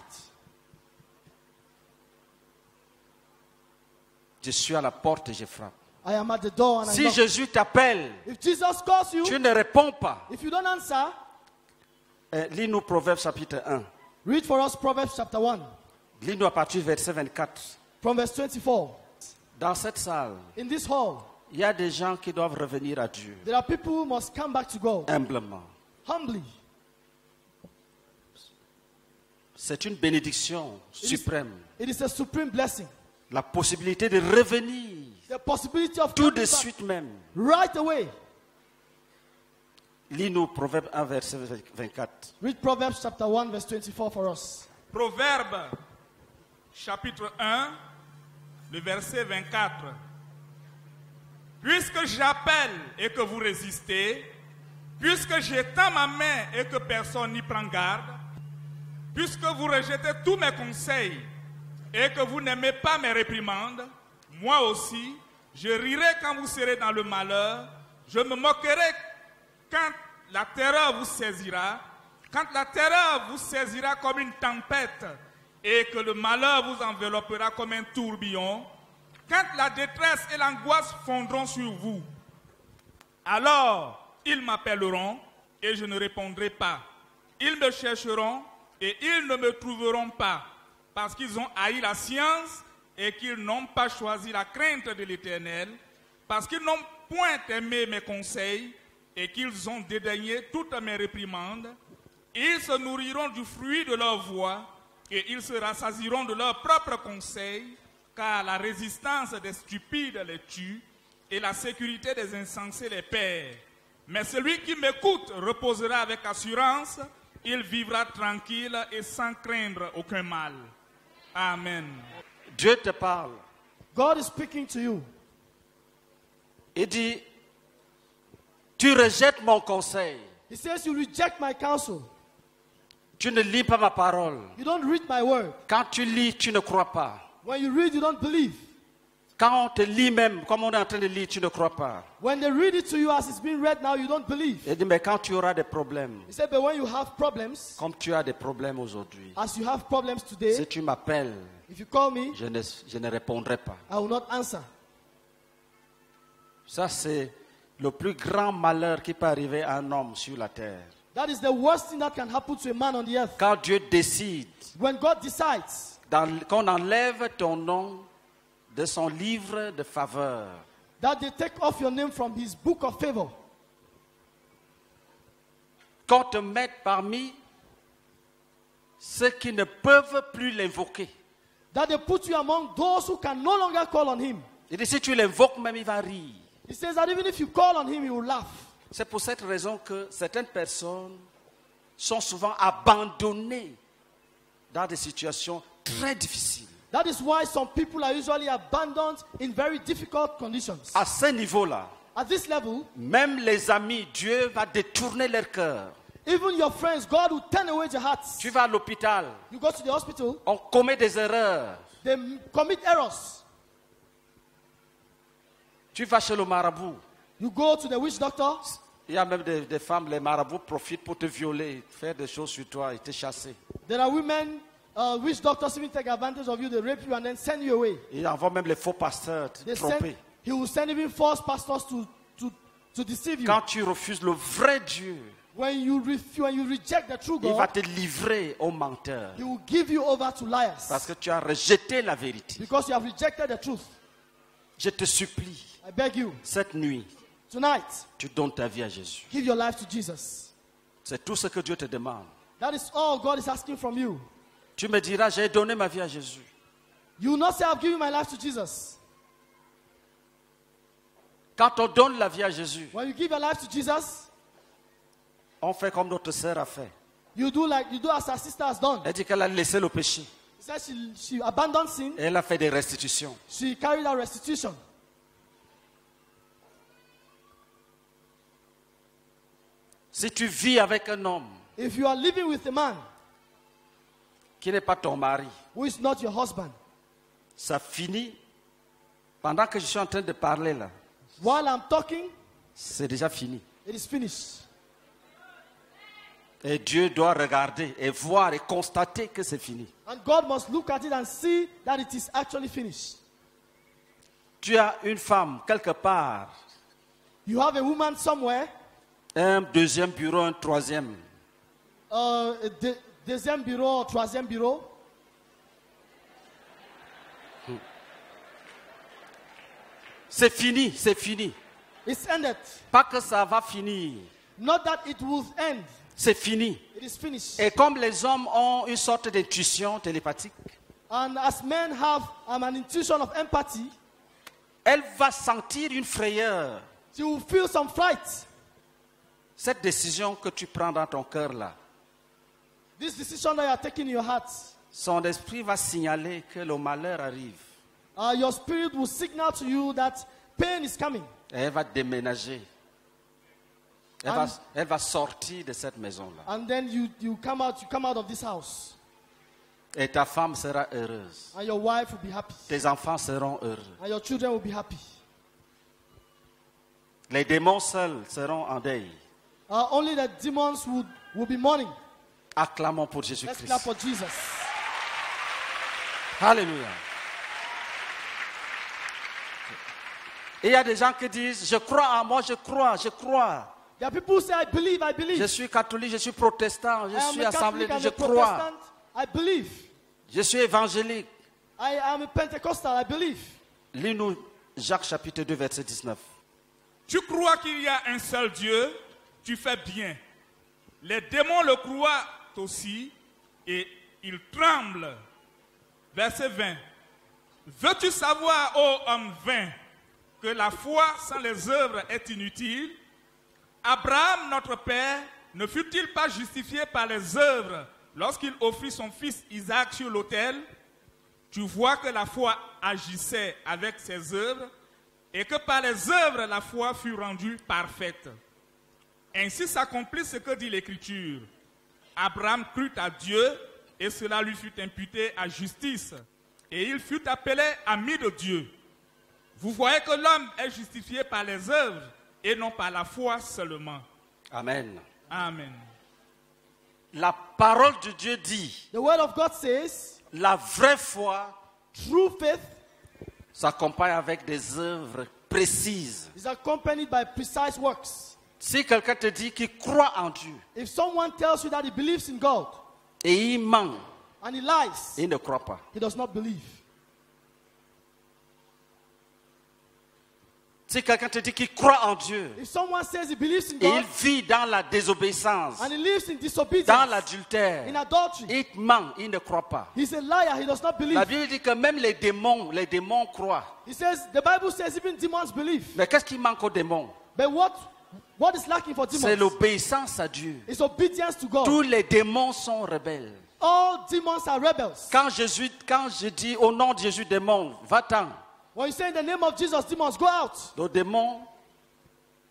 [SPEAKER 4] Je suis à la porte et je frappe.
[SPEAKER 1] I am at the door and I
[SPEAKER 4] Si
[SPEAKER 1] knock.
[SPEAKER 4] Jésus t'appelle,
[SPEAKER 1] If Jesus calls you,
[SPEAKER 4] tu ne réponds pas.
[SPEAKER 1] if you don't answer,
[SPEAKER 4] Lis-nous Proverbes chapitre 1.
[SPEAKER 1] read for us Proverbs chapter 1,
[SPEAKER 4] Lis-nous à partir du verset 24.
[SPEAKER 1] from verse 24.
[SPEAKER 4] Dans cette salle,
[SPEAKER 1] In this hall,
[SPEAKER 4] il y a des gens qui doivent revenir à Dieu
[SPEAKER 1] there are people who must come back to God
[SPEAKER 4] humblement.
[SPEAKER 1] humbly.
[SPEAKER 4] C'est une bénédiction suprême.
[SPEAKER 1] It is a supreme blessing.
[SPEAKER 4] La possibilité de revenir
[SPEAKER 1] The possibility of
[SPEAKER 4] tout
[SPEAKER 1] coming
[SPEAKER 4] de
[SPEAKER 1] back
[SPEAKER 4] suite même.
[SPEAKER 1] right away.
[SPEAKER 4] Lis-nous Proverbes 1, verset 24.
[SPEAKER 1] Read Proverbs chapter 1, verse 24 for us.
[SPEAKER 3] Proverbe, chapitre 1, le verset 24. Puisque j'appelle et que vous résistez, puisque j'étends ma main et que personne n'y prend garde, puisque vous rejetez tous mes conseils et que vous n'aimez pas mes réprimandes, moi aussi, je rirai quand vous serez dans le malheur, je me moquerai quand la terreur vous saisira, quand la terreur vous saisira comme une tempête et que le malheur vous enveloppera comme un tourbillon, quand la détresse et l'angoisse fondront sur vous, alors ils m'appelleront et je ne répondrai pas. Ils me chercheront et ils ne me trouveront pas, parce qu'ils ont haï la science et qu'ils n'ont pas choisi la crainte de l'Éternel, parce qu'ils n'ont point aimé mes conseils et qu'ils ont dédaigné toutes mes réprimandes. Ils se nourriront du fruit de leur voix et ils se rassasieront de leurs propres conseils, car la résistance des stupides les tue et la sécurité des insensés les perd. Mais celui qui m'écoute reposera avec assurance, il vivra tranquille et sans craindre aucun mal. Amen.
[SPEAKER 4] Dieu te parle.
[SPEAKER 1] God is speaking to you.
[SPEAKER 4] Il dit, tu rejettes mon conseil.
[SPEAKER 1] He says, you reject my counsel.
[SPEAKER 4] Tu ne lis pas ma parole.
[SPEAKER 1] You don't read my word.
[SPEAKER 4] Quand tu lis, tu ne crois pas.
[SPEAKER 1] When you read, you don't believe.
[SPEAKER 4] Quand on te lit même, comme on est en train de lire, tu ne crois pas.
[SPEAKER 1] When they read it to you as it's being read now, you don't believe.
[SPEAKER 4] Il dit, mais quand tu auras des problèmes,
[SPEAKER 1] He said, but when you have problems,
[SPEAKER 4] comme tu as des problèmes aujourd'hui,
[SPEAKER 1] as you have problems today,
[SPEAKER 4] si tu m'appelles,
[SPEAKER 1] if you call me,
[SPEAKER 4] je ne répondrai pas.
[SPEAKER 1] I will not answer.
[SPEAKER 4] Ça, c'est le plus grand malheur qui peut arriver à un homme sur la terre.
[SPEAKER 1] That is the worst thing that can happen to a man on the earth.
[SPEAKER 4] Quand Dieu décide
[SPEAKER 1] When God decides
[SPEAKER 4] qu'on enlève ton nom de son livre de faveur,
[SPEAKER 1] that they take off your name from his book of favor,
[SPEAKER 4] qu'on te mette parmi ceux qui ne peuvent plus l'invoquer.
[SPEAKER 1] that they put you among those who can no longer call on him.
[SPEAKER 4] Il dit, si tu l'invoques même, il va rire.
[SPEAKER 1] He says that even if you call on him, he will laugh.
[SPEAKER 4] C'est pour cette raison que certaines personnes sont souvent abandonnées dans des situations très difficiles.
[SPEAKER 1] That is why some people are usually abandoned in very difficult conditions.
[SPEAKER 4] À ce niveau-là,
[SPEAKER 1] At this level,
[SPEAKER 4] même les amis, Dieu va détourner leur cœur.
[SPEAKER 1] even your friends, God will turn away their hearts.
[SPEAKER 4] Tu vas à l'hôpital,
[SPEAKER 1] You go to the hospital,
[SPEAKER 4] on commet des erreurs.
[SPEAKER 1] they commit errors.
[SPEAKER 4] Tu vas chez le marabout.
[SPEAKER 1] You go to the witch doctor.
[SPEAKER 4] Il y a même des femmes, les marabouts profitent pour te violer, faire des choses sur toi et te chasser.
[SPEAKER 1] There are women, witch doctors even take advantage of you, they rape you and then send you away.
[SPEAKER 4] Il envoie même les faux pasteurs te tromper.
[SPEAKER 1] He will send even false pastors to deceive you.
[SPEAKER 4] Quand tu refuses le vrai Dieu,
[SPEAKER 1] When you reject the true
[SPEAKER 4] il va
[SPEAKER 1] God,
[SPEAKER 4] te livrer aux menteurs.
[SPEAKER 1] He will give you over to liars.
[SPEAKER 4] Parce que tu as rejeté la vérité.
[SPEAKER 1] Because you have rejected the truth.
[SPEAKER 4] Je te supplie,
[SPEAKER 1] I beg you,
[SPEAKER 4] cette nuit,
[SPEAKER 1] tonight,
[SPEAKER 4] tu donnes ta vie à Jésus.
[SPEAKER 1] give your life to Jesus.
[SPEAKER 4] C'est tout ce que Dieu te demande.
[SPEAKER 1] That is all God is asking from you.
[SPEAKER 4] Tu me diras, j'ai donné ma vie à Jésus.
[SPEAKER 1] You will not say, I've given my life to Jesus.
[SPEAKER 4] Quand on donne la vie à Jésus,
[SPEAKER 1] When you give your life to Jesus,
[SPEAKER 4] on fait comme notre sœur a fait.
[SPEAKER 1] you do as our sister has done.
[SPEAKER 4] Elle dit qu'elle a laissé le péché.
[SPEAKER 1] He said she abandoned sin.
[SPEAKER 4] Elle a fait des restitutions.
[SPEAKER 1] She carried out restitution.
[SPEAKER 4] Si tu vis avec un homme
[SPEAKER 1] If you are living with a man
[SPEAKER 4] qui n'est pas ton mari,
[SPEAKER 1] who is not your husband,
[SPEAKER 4] ça finit. Pendant que je suis en train de parler là,
[SPEAKER 1] while I'm talking,
[SPEAKER 4] c'est déjà fini.
[SPEAKER 1] it is finished.
[SPEAKER 4] Et Dieu doit regarder et voir et constater que c'est fini.
[SPEAKER 1] And God must look at it and see that it is actually finished.
[SPEAKER 4] Tu as une femme quelque part,
[SPEAKER 1] You have a woman somewhere,
[SPEAKER 4] un deuxième bureau, un troisième.
[SPEAKER 1] deuxième bureau, troisième bureau.
[SPEAKER 4] C'est fini, c'est fini.
[SPEAKER 1] It's ended.
[SPEAKER 4] Pas que ça va finir.
[SPEAKER 1] Not that it will end.
[SPEAKER 4] C'est fini.
[SPEAKER 1] It is finished.
[SPEAKER 4] Et comme les hommes ont une sorte d'intuition télépathique,
[SPEAKER 1] And as men have an intuition of empathy,
[SPEAKER 4] elle va sentir une frayeur.
[SPEAKER 1] she will feel some fright.
[SPEAKER 4] Cette décision que tu prends dans ton cœur là,
[SPEAKER 1] This decision that you are taking in your heart,
[SPEAKER 4] son esprit va signaler que le malheur arrive.
[SPEAKER 1] your spirit will signal to you that pain is coming.
[SPEAKER 4] Et elle va déménager. Elle va sortir de cette maison-là.
[SPEAKER 1] And then you come out of this house.
[SPEAKER 4] Et ta femme sera heureuse.
[SPEAKER 1] And your wife will be happy.
[SPEAKER 4] Tes enfants seront heureux.
[SPEAKER 1] And your children will be happy.
[SPEAKER 4] Les démons seuls seront en deuil.
[SPEAKER 1] Only the demons will be mourning.
[SPEAKER 4] Acclamons pour
[SPEAKER 1] Let's
[SPEAKER 4] Jésus-Christ.
[SPEAKER 1] clap for Jesus.
[SPEAKER 4] Alléluia. Et il y a des gens qui disent, je crois en moi, je crois.
[SPEAKER 1] There are people who say, I believe.
[SPEAKER 4] Je suis catholique, je suis protestant, je
[SPEAKER 1] I am
[SPEAKER 4] suis
[SPEAKER 1] a
[SPEAKER 4] assemblée,
[SPEAKER 1] Catholic, I'm
[SPEAKER 4] je
[SPEAKER 1] a
[SPEAKER 4] crois.
[SPEAKER 1] Protestant. I believe.
[SPEAKER 4] Je suis évangélique.
[SPEAKER 1] I am a Pentecostal. I believe.
[SPEAKER 4] Lis-nous Jacques chapitre 2, verset 19.
[SPEAKER 3] Tu crois qu'il y a un seul Dieu, tu fais bien. Les démons le croient aussi et ils tremblent. Verset 20. Veux-tu savoir, ô homme vain, que la foi sans les œuvres est inutile? Abraham, notre père, ne fut-il pas justifié par les œuvres lorsqu'il offrit son fils Isaac sur l'autel? Tu vois que la foi agissait avec ses œuvres et que par les œuvres la foi fut rendue parfaite. Ainsi s'accomplit ce que dit l'Écriture. Abraham crut à Dieu et cela lui fut imputé à justice. Et il fut appelé ami de Dieu. Vous voyez que l'homme est justifié par les œuvres et non par la foi seulement.
[SPEAKER 4] Amen.
[SPEAKER 3] Amen.
[SPEAKER 4] La parole de Dieu dit,
[SPEAKER 1] The word of God says,
[SPEAKER 4] la vraie foi
[SPEAKER 1] true faith
[SPEAKER 4] s'accompagne avec des œuvres précises.
[SPEAKER 1] is accompanied by precise works.
[SPEAKER 4] Si quelqu'un te dit qu'il croit en Dieu
[SPEAKER 1] If someone tells you that he believes in God
[SPEAKER 4] et il ment,
[SPEAKER 1] and he lies,
[SPEAKER 4] il ne croit pas.
[SPEAKER 1] he does not believe.
[SPEAKER 4] Si quelqu'un te dit qu'il croit en Dieu
[SPEAKER 1] If someone says he believes in
[SPEAKER 4] et il
[SPEAKER 1] God
[SPEAKER 4] vit dans la désobéissance,
[SPEAKER 1] and he lives in disobedience,
[SPEAKER 4] dans l'adultère,
[SPEAKER 1] in adultery,
[SPEAKER 4] il ment, il ne croit pas.
[SPEAKER 1] he's a liar, he does not believe.
[SPEAKER 4] La Bible dit que même les démons croient.
[SPEAKER 1] He says, the Bible says even demons believe.
[SPEAKER 4] Mais qu'est-ce qui manque aux démons?
[SPEAKER 1] But what is lacking for
[SPEAKER 4] C'est
[SPEAKER 1] demons?
[SPEAKER 4] l'obéissance à Dieu.
[SPEAKER 1] It's obedience to God.
[SPEAKER 4] Tous les démons sont rebelles.
[SPEAKER 1] All demons are rebels.
[SPEAKER 4] Quand je dis au nom de Jésus, démon, va-t'en.
[SPEAKER 1] When you say in the name of Jesus, demons go out.
[SPEAKER 4] Le démon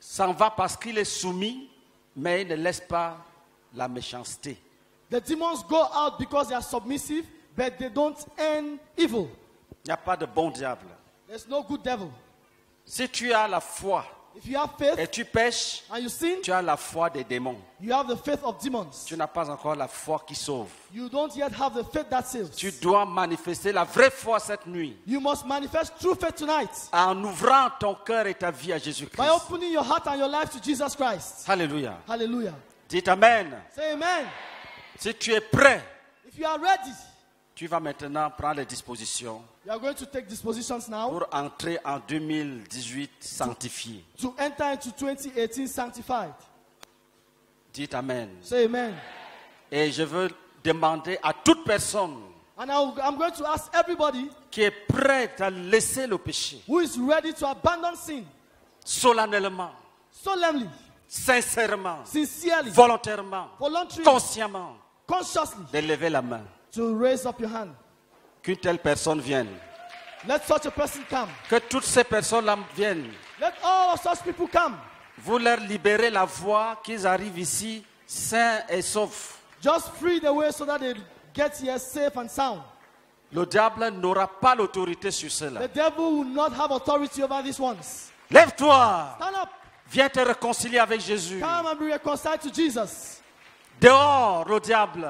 [SPEAKER 4] s'en va parce qu'il est soumis, mais il ne laisse pas la méchanceté.
[SPEAKER 1] The demons go out because they are submissive, but they don't end evil.
[SPEAKER 4] Il n'y a pas de bon diable.
[SPEAKER 1] There's no good devil.
[SPEAKER 4] Si tu as la foi
[SPEAKER 1] If you have faith
[SPEAKER 4] et tu pêches,
[SPEAKER 1] and you sin,
[SPEAKER 4] tu as la foi des démons.
[SPEAKER 1] you have the faith of demons.
[SPEAKER 4] Tu n'as pas encore la foi qui sauve.
[SPEAKER 1] You don't yet have the faith that saves.
[SPEAKER 4] Tu dois manifester la vraie foi cette nuit
[SPEAKER 1] You must manifest true faith tonight
[SPEAKER 4] en ouvrant ton cœur et ta vie à
[SPEAKER 1] by
[SPEAKER 4] Jésus-Christ.
[SPEAKER 1] opening your heart and your life to Jesus Christ.
[SPEAKER 4] Alléluia.
[SPEAKER 1] Hallelujah.
[SPEAKER 4] Dites Amen.
[SPEAKER 1] Say amen.
[SPEAKER 4] Si tu es prêt,
[SPEAKER 1] If you are ready,
[SPEAKER 4] tu vas maintenant prendre les dispositions
[SPEAKER 1] you are going to take dispositions now
[SPEAKER 4] pour entrer en 2018 sanctifié.
[SPEAKER 1] to enter into 2018 sanctified.
[SPEAKER 4] Dites Amen.
[SPEAKER 1] Say amen.
[SPEAKER 4] Et je veux demander à toute personne
[SPEAKER 1] And I'm going to ask everybody
[SPEAKER 4] qui est prête à laisser le péché
[SPEAKER 1] who is ready to abandon sin
[SPEAKER 4] solennellement,
[SPEAKER 1] solemnly,
[SPEAKER 4] sincèrement,
[SPEAKER 1] sincerely,
[SPEAKER 4] volontairement,
[SPEAKER 1] voluntarily,
[SPEAKER 4] consciemment,
[SPEAKER 1] consciously,
[SPEAKER 4] de lever la main.
[SPEAKER 1] to raise up your hand.
[SPEAKER 4] Qu'une telle personne vienne.
[SPEAKER 1] Let such a person come.
[SPEAKER 4] Que toutes ces personnes-là viennent.
[SPEAKER 1] Let all of such people come.
[SPEAKER 4] Vous leur libérez la voie qu'ils arrivent ici sains et saufs.
[SPEAKER 1] Just free the way so that they get here safe and sound.
[SPEAKER 4] Le diable n'aura pas l'autorité sur cela.
[SPEAKER 1] The devil will not have authority over these ones.
[SPEAKER 4] Lève-toi.
[SPEAKER 1] Stand up.
[SPEAKER 4] Viens te réconcilier avec Jésus.
[SPEAKER 1] Come and be reconciled to Jesus.
[SPEAKER 4] Dehors le diable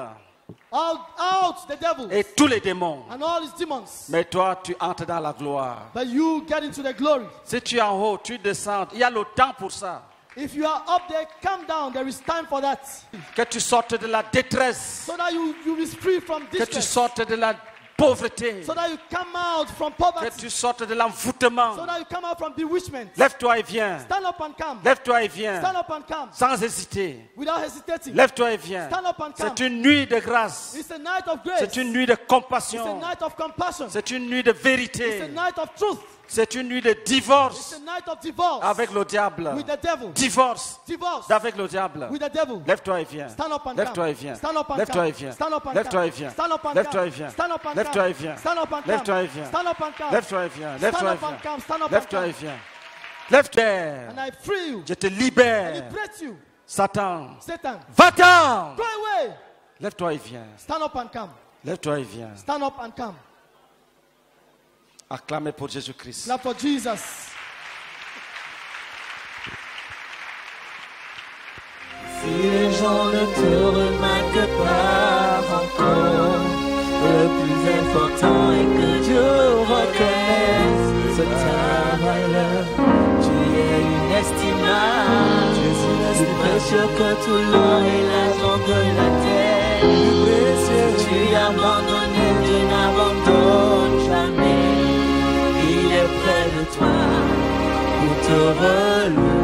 [SPEAKER 1] Out the devil
[SPEAKER 4] et tous les démons.
[SPEAKER 1] and all his demons.
[SPEAKER 4] Mais toi, tu entres dans la gloire.
[SPEAKER 1] But you get into the glory.
[SPEAKER 4] Si tu es en haut, tu descends. Il y a le temps pour ça.
[SPEAKER 1] If you are up there, come down. There is time for that.
[SPEAKER 4] Que tu sortes de la détresse.
[SPEAKER 1] So that you be free from
[SPEAKER 4] Que tu
[SPEAKER 1] distress.
[SPEAKER 4] sortes de la pauvreté.
[SPEAKER 1] So that you come out from
[SPEAKER 4] Que
[SPEAKER 1] poverty.
[SPEAKER 4] tu sortes de l'envoûtement.
[SPEAKER 1] So that you come out from bewitchment.
[SPEAKER 4] Lève-toi et viens.
[SPEAKER 1] Stand up and come.
[SPEAKER 4] Lève-toi et viens.
[SPEAKER 1] Stand up and come.
[SPEAKER 4] Sans hésiter.
[SPEAKER 1] Without hesitating.
[SPEAKER 4] Lève-toi et viens.
[SPEAKER 1] Stand up and come.
[SPEAKER 4] C'est une nuit de grâce.
[SPEAKER 1] It's a night of grace.
[SPEAKER 4] C'est une nuit de
[SPEAKER 1] It's a
[SPEAKER 4] compassion.
[SPEAKER 1] night of compassion.
[SPEAKER 4] C'est une nuit de
[SPEAKER 1] It's a
[SPEAKER 4] vérité.
[SPEAKER 1] night of truth.
[SPEAKER 4] C'est une nuit de
[SPEAKER 1] It's
[SPEAKER 4] divorce
[SPEAKER 1] a night of divorce
[SPEAKER 4] avec le diable.
[SPEAKER 1] with the devil.
[SPEAKER 4] Divorce
[SPEAKER 1] Divorce
[SPEAKER 4] avec le diable.
[SPEAKER 1] with the devil.
[SPEAKER 4] Lève-toi et viens.
[SPEAKER 1] Stand up and
[SPEAKER 4] Lève-toi et
[SPEAKER 1] come.
[SPEAKER 4] viens.
[SPEAKER 1] Stand up and
[SPEAKER 4] Lève-toi et
[SPEAKER 1] come.
[SPEAKER 4] viens.
[SPEAKER 1] Stand up and
[SPEAKER 4] Lève-toi
[SPEAKER 1] come.
[SPEAKER 4] et viens.
[SPEAKER 1] Stand up and
[SPEAKER 4] Lève-toi
[SPEAKER 1] come.
[SPEAKER 4] et viens.
[SPEAKER 1] Stand up and
[SPEAKER 4] Lève-toi
[SPEAKER 1] come.
[SPEAKER 4] et viens.
[SPEAKER 1] Stand up and come.
[SPEAKER 4] Lève-toi et viens.
[SPEAKER 1] Stand up and come.
[SPEAKER 4] Lève-toi et viens.
[SPEAKER 1] Stand
[SPEAKER 4] Lève-toi et
[SPEAKER 1] up and
[SPEAKER 4] viens.
[SPEAKER 1] come. Stand up and
[SPEAKER 4] Lève-toi et
[SPEAKER 1] come.
[SPEAKER 4] viens. Lève-toi.
[SPEAKER 1] And I free you.
[SPEAKER 4] Je te
[SPEAKER 1] And
[SPEAKER 4] libère.
[SPEAKER 1] liberate you.
[SPEAKER 4] Satan.
[SPEAKER 1] Satan,
[SPEAKER 4] Va-t'en.
[SPEAKER 1] go away.
[SPEAKER 4] Lève-toi et viens.
[SPEAKER 1] Stand up and come.
[SPEAKER 4] Lève-toi et viens.
[SPEAKER 1] Stand up and come.
[SPEAKER 4] Acclamez pour Jésus-Christ.
[SPEAKER 1] Clap for Jesus.
[SPEAKER 5] Si les gens ne te remarquent pas encore, le plus important est que Dieu reconnaisse ta valeur. Tu es inestimable, plus précieux que tout l'or et l'argent de la terre. Tu as abandonné, Dieu n'abandonne jamais. Il est près de toi pour te relever.